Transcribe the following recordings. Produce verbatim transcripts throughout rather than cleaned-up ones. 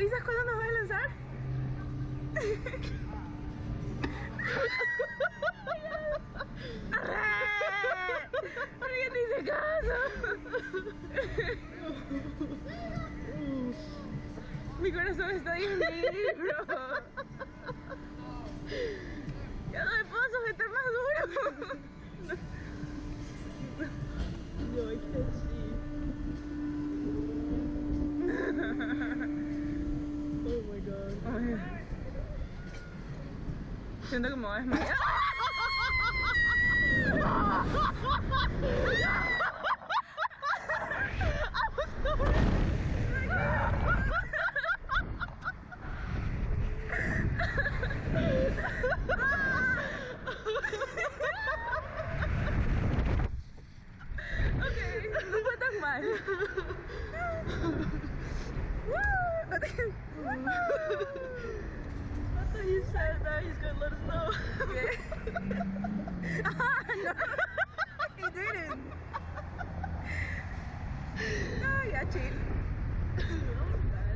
avisas cuando nos vas a lanzar? ¿Por qué te hice caso? Mi corazón está bien negro. Ya no me puedo sujetar más duro. No, I can't see. Oh my god. Ay. Siento que me voy a desmayar. Ok, no fue tan mal. I thought he said that he's gonna let us know. Okay. Ah, no. He didn't. No, ya chill. That was bad.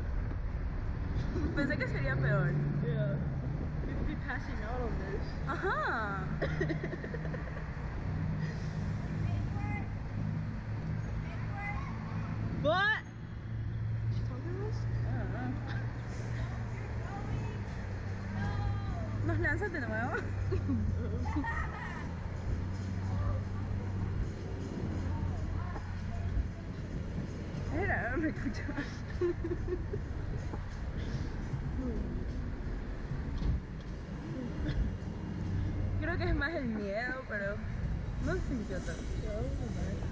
Pensé que sería peor. Yeah. We could be passing out on this. Ajá. What? She talking to us? ¿Nos lanzas de nuevo? Era, me escuchaba. Creo que es más el miedo, pero no se sintió tanto. Yeah, that was bad.